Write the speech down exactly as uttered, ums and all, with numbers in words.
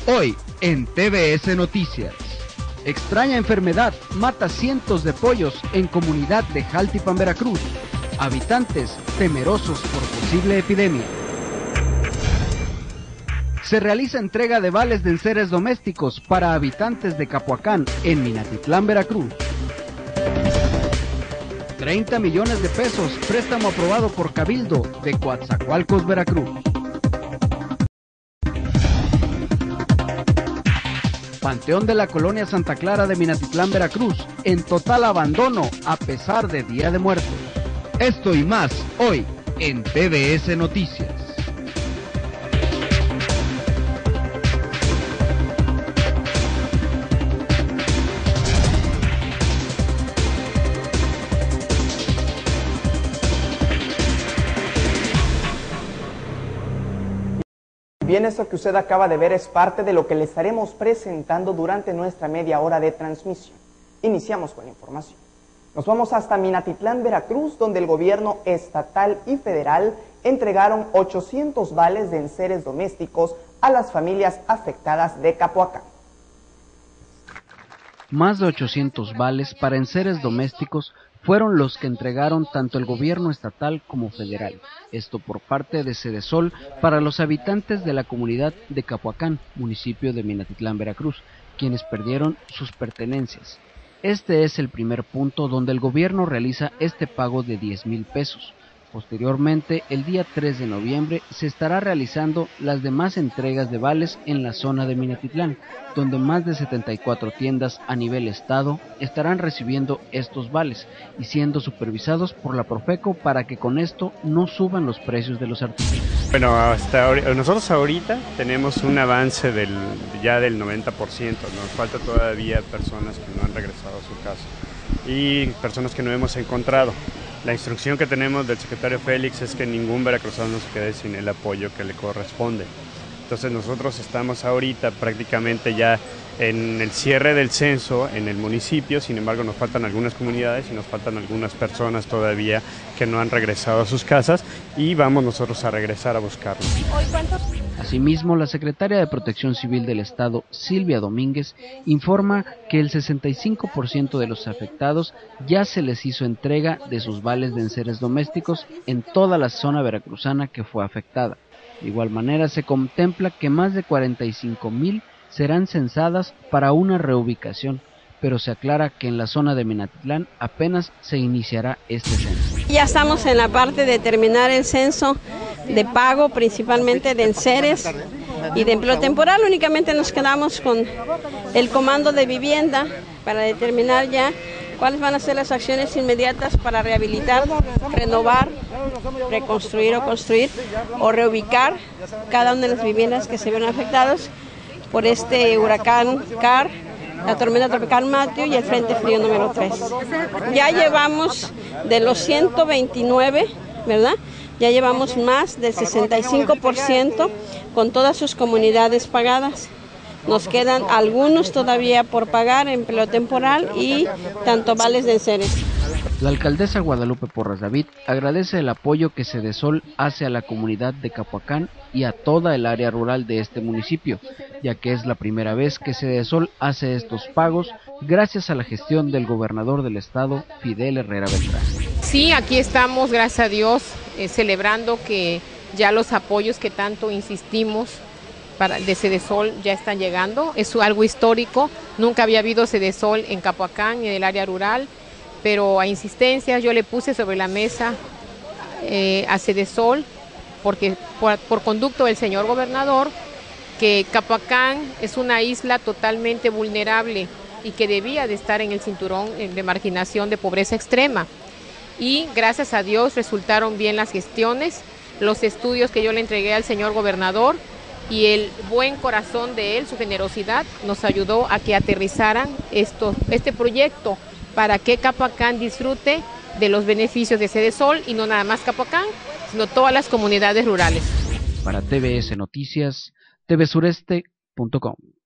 Hoy en T V S Noticias. Extraña enfermedad mata cientos de pollos en comunidad de Jaltipan, Veracruz. Habitantes temerosos por posible epidemia. Se realiza entrega de vales de enseres domésticos para habitantes de Capoacán en Minatitlán, Veracruz. treinta millones de pesos, préstamo aprobado por Cabildo de Coatzacoalcos, Veracruz. Panteón de la Colonia Santa Clara de Minatitlán, Veracruz, en total abandono a pesar de Día de Muertos. Esto y más hoy en T V S Noticias. Bien, esto que usted acaba de ver es parte de lo que le estaremos presentando durante nuestra media hora de transmisión. Iniciamos con la información. Nos vamos hasta Minatitlán, Veracruz, donde el gobierno estatal y federal entregaron ochocientos vales de enseres domésticos a las familias afectadas de Capoacán. Más de ochocientos vales para enseres domésticos fueron los que entregaron tanto el gobierno estatal como federal, esto por parte de Sedesol para los habitantes de la comunidad de Capoacán, municipio de Minatitlán, Veracruz, quienes perdieron sus pertenencias. Este es el primer punto donde el gobierno realiza este pago de diez mil pesos. Posteriormente, el día tres de noviembre, se estará realizando las demás entregas de vales en la zona de Minatitlán, donde más de setenta y cuatro tiendas a nivel estado estarán recibiendo estos vales y siendo supervisados por la Profeco para que con esto no suban los precios de los artículos. Bueno, hasta ahora, nosotros ahorita tenemos un avance del, ya del noventa por ciento, nos falta todavía personas que no han regresado a su casa y personas que no hemos encontrado. La instrucción que tenemos del secretario Félix es que ningún veracruzano se quede sin el apoyo que le corresponde. Entonces nosotros estamos ahorita prácticamente ya en el cierre del censo en el municipio, sin embargo nos faltan algunas comunidades y nos faltan algunas personas todavía que no han regresado a sus casas y vamos nosotros a regresar a buscarlos. Asimismo, la secretaria de Protección Civil del Estado, Silvia Domínguez, informa que el sesenta y cinco por ciento de los afectados ya se les hizo entrega de sus vales de enseres domésticos en toda la zona veracruzana que fue afectada. De igual manera, se contempla que más de cuarenta y cinco mil serán censadas para una reubicación, pero se aclara que en la zona de Minatitlán apenas se iniciará este censo. Ya estamos en la parte de terminar el censo de pago, principalmente de enseres y de empleo temporal. Únicamente nos quedamos con el comando de vivienda para determinar ya cuáles van a ser las acciones inmediatas para rehabilitar, renovar, reconstruir o construir o reubicar cada una de las viviendas que se vieron afectadas por este huracán Car, la tormenta tropical Matthew y el frente frío número tres. Ya llevamos de los ciento veintinueve, ¿verdad? Ya llevamos más del sesenta y cinco por ciento con todas sus comunidades pagadas. Nos quedan algunos todavía por pagar, empleo temporal y tanto vales de enseres. La alcaldesa Guadalupe Porras David agradece el apoyo que Sedesol hace a la comunidad de Capoacán y a toda el área rural de este municipio, ya que es la primera vez que Sedesol hace estos pagos gracias a la gestión del gobernador del estado, Fidel Herrera Beltrán. Sí, aquí estamos, gracias a Dios, eh, celebrando que ya los apoyos que tanto insistimos para, de Sedesol ya están llegando. Es algo histórico, nunca había habido Sedesol en Capoacán, en el área rural, pero a insistencia yo le puse sobre la mesa eh, a Sedesol, porque por, por conducto del señor gobernador, que Capoacán es una isla totalmente vulnerable y que debía de estar en el cinturón de marginación de pobreza extrema. Y gracias a Dios resultaron bien las gestiones, los estudios que yo le entregué al señor gobernador y el buen corazón de él, su generosidad, nos ayudó a que aterrizaran esto, este proyecto para que Capoacán disfrute de los beneficios de Sedesol y no nada más Capoacán, sino todas las comunidades rurales. Para T V S Noticias, T V Sureste punto com.